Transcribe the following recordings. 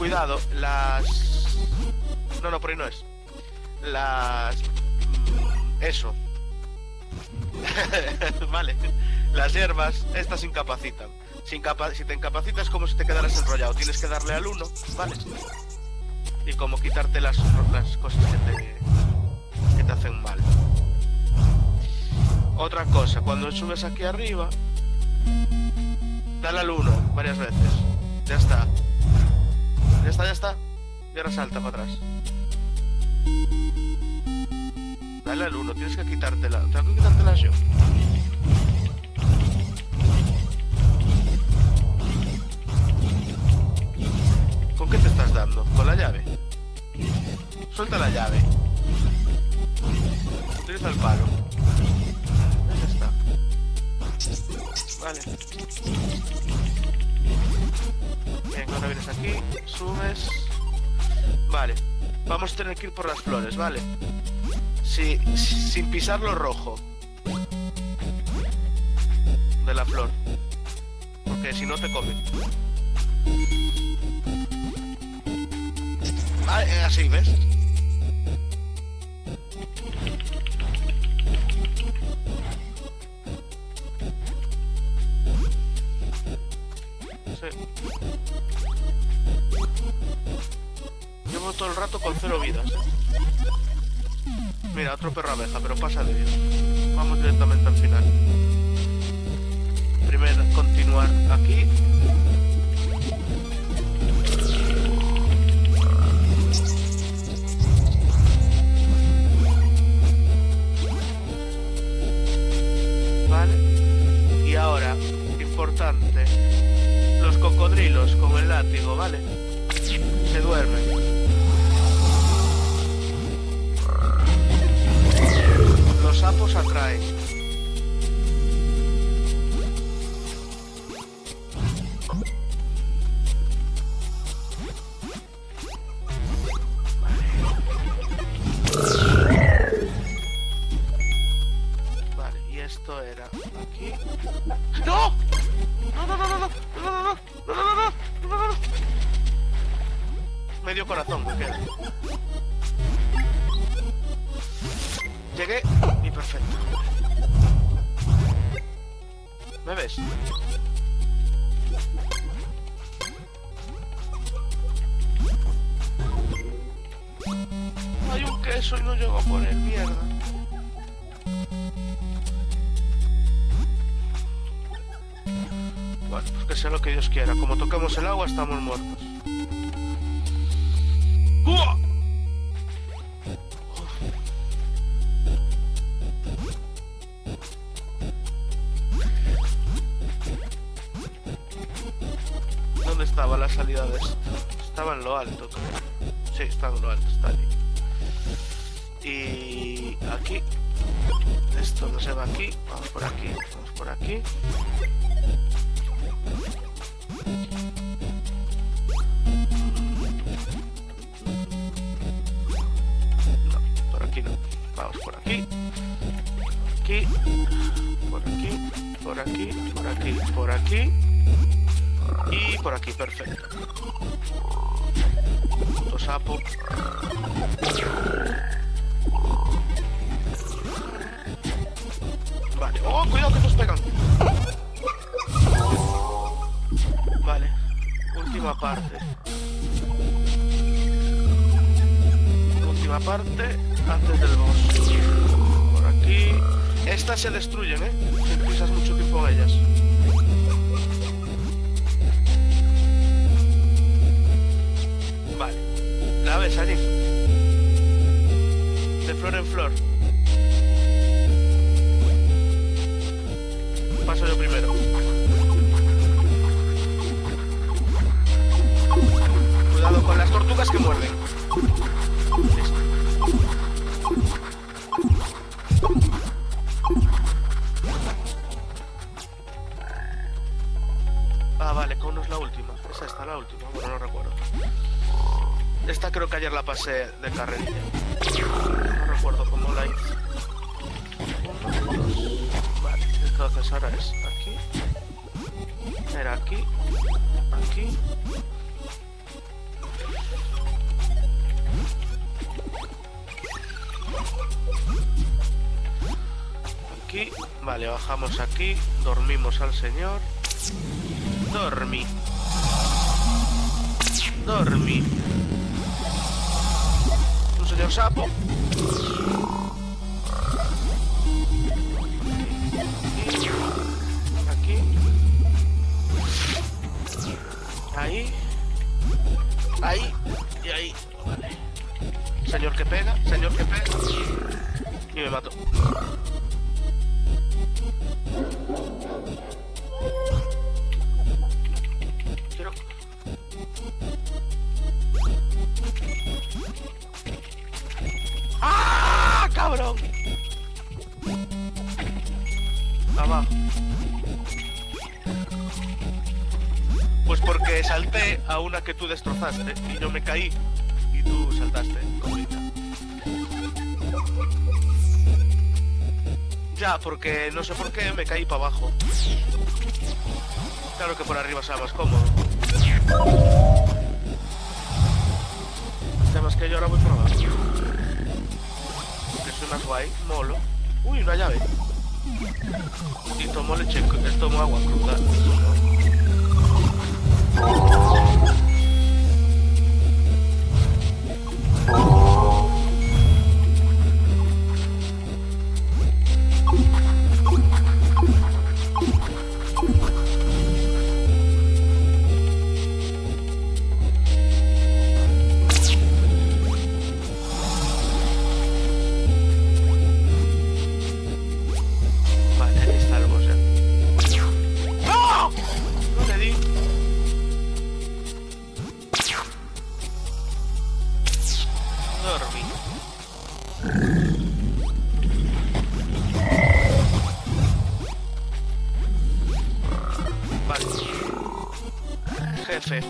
Cuidado, las... No, por ahí no es. Las... Eso. Vale. Las hierbas, estas incapacitan. Si te incapacitas es como si te quedaras enrollado. Tienes que darle al 1, ¿vale? Y como quitarte las cosas que te hacen mal. Otra cosa, cuando subes aquí arriba, dale al 1 varias veces. Ya está. Ya está. Y ahora salta para atrás. Dale al 1, tienes que quitártela. Tengo que quitártela yo. ¿Con qué te estás dando? ¿Con la llave? Suelta la llave. Utiliza el palo. Ya está. Vale. Bien, ahora vienes aquí, subes. Vale. Vamos a tener que ir por las flores, ¿vale? Sin pisar lo rojo de la flor. Porque si no te comen. Así, ¿ves? Sí. Llevo todo el rato con 0 vidas. Mira, otro perro abeja, pero pasa de vida. Vamos directamente al final. Primero, continuar aquí. Vale. Y ahora, importante, los cocodrilos con el látigo, ¿vale? Se duermen. Los sapos atraen. Vale, y esto era aquí. ¡No! No. Medio corazón me queda. Llegué y perfecto. ¿Me ves? Hay un queso y no llego a poner mierda. Bueno, pues que sea lo que Dios quiera. Como toquemos el agua estamos muertos. ¡Uah! ¿Dónde estaba la salida de esto? Estaba en lo alto, creo. Sí, estaba en lo alto, está ahí. Y aquí. Esto no se va aquí. Vamos por aquí. Vamos por aquí. No, por aquí no. Vamos por aquí. Aquí. Por aquí. Por aquí. Por aquí. Por aquí. Y por aquí, perfecto. Puto sapo. Vale. ¡Oh, cuidado que nos pegan! Vale. Última parte. Última parte antes del boss. Por aquí. Estas se destruyen, si pisas mucho tiempo en ellas. Vale. La ves allí. De flor en flor. Paso yo primero. Cuidado con las tortugas que muerden. Listo. Ah, vale, que no es la última. Es esta la última, bueno, no recuerdo. Esta creo que ayer la pasé de carrerilla. No recuerdo cómo la hice. Vale, entonces ahora es aquí. Era aquí. Aquí. Aquí, vale, bajamos aquí, dormimos al señor. Dormí. Dormí. Un señor sapo. Aquí. Ahí. Ahí. Y ahí. Vale. Señor que pega, señor que pega. Y me mato. Quiero... ¡Ah, cabrón! Abajo. Pues porque salté a una que tú destrozaste y yo me caí y tú saltaste, comita. Ya, porque no sé por qué me caí para abajo. Claro que por arriba sea más cómodo. Además que yo ahora voy por abajo. Que soy más guay, molo. Uy, una llave. Y tomo leche, tomo agua cruda. Jefe.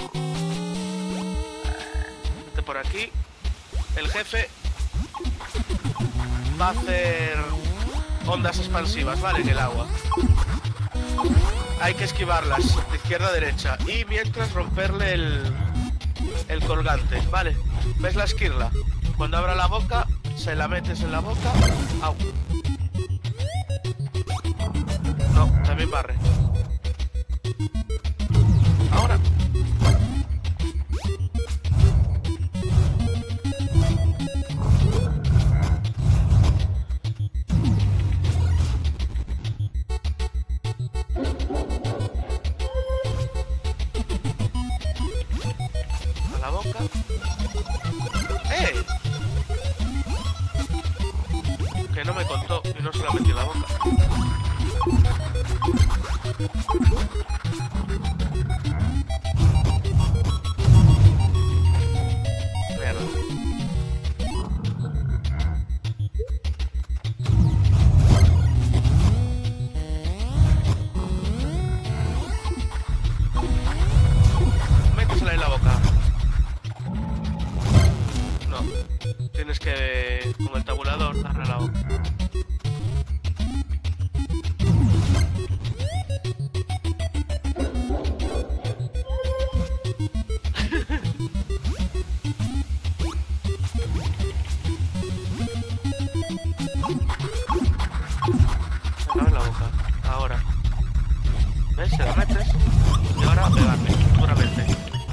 Vete por aquí. El jefe va a hacer ondas expansivas, ¿vale? En el agua. Hay que esquivarlas de izquierda a derecha. Y mientras romperle el colgante, ¿vale? ¿Ves la esquirla? Cuando abra la boca, se la metes en la boca. ¡Au! No, también barre. Ahora. A la boca. ¡Eh! Que no me contó y no se la metí en la boca. Métesela en la boca. No. Tienes que, con el tabulador, darle a la boca. En la boca. Ahora. ¿Ves? Se la metes. Y ahora pegarle. Duramente.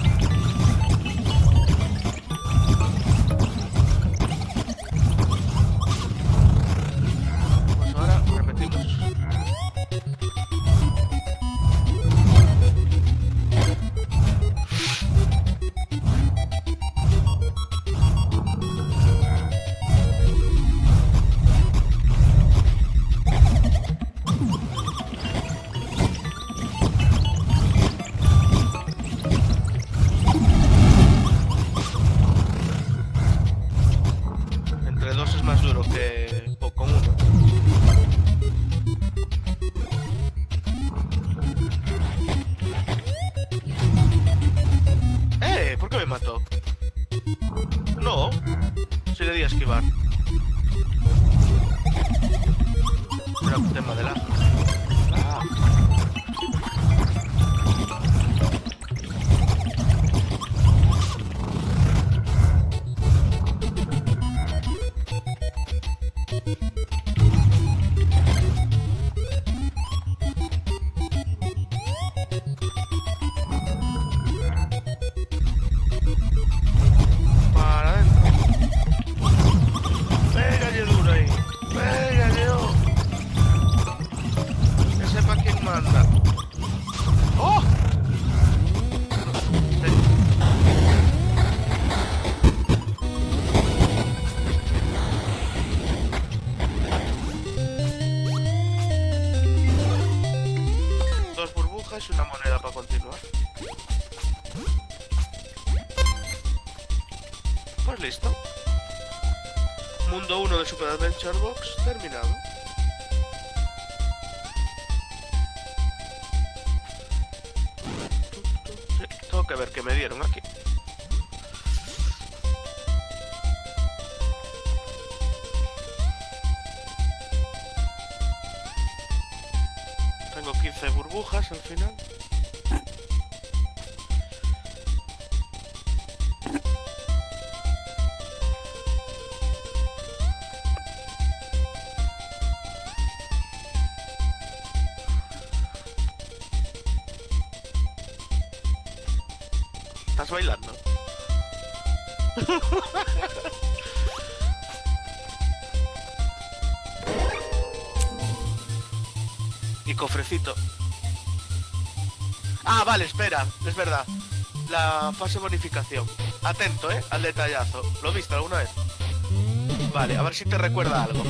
Pues ahora repetimos. Entre dos es más duro que con uno. ¿Por qué me mató? No. Si le di a esquivar. Era un tema de la... Ah. queda para continuar. Pues listo. Mundo 1 de Super Adventure Box terminado. Sí, tengo que ver qué me dieron aquí. Tengo 15 burbujas al final. ¿Estás bailando? Y cofrecito. Ah, vale, espera, es verdad. La fase bonificación. Atento, al detallazo. ¿Lo viste alguna vez? Vale, a ver si te recuerda algo.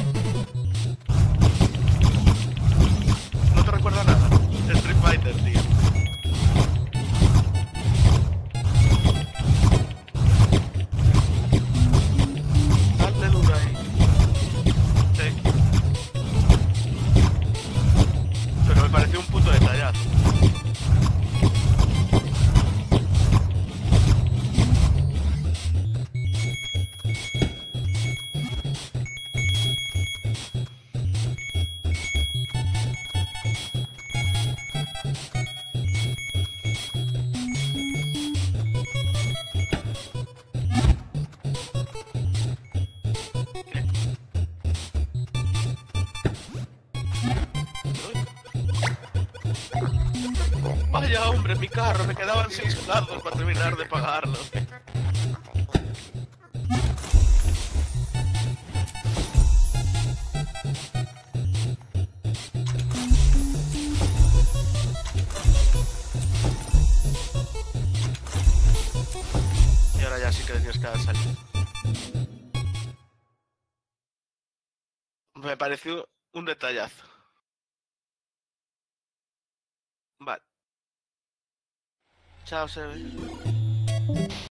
¿No te recuerda nada? Street Fighter, tío. Dale duro ahí. Sí. Pero me pareció un puto detallazo. Vaya hombre, mi carro, me quedaban 6 carros para terminar de pagarlo. Y ahora ya sí que tenías que dar salida. Me pareció un detallazo. Vale. Chao, Sebe.